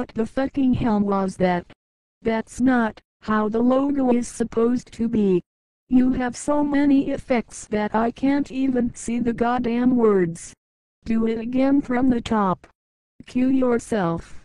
what the fucking hell was that? That's not how the logo is supposed to be. You have so many effects that I can't even see the goddamn words. Do it again from the top. Cue yourself.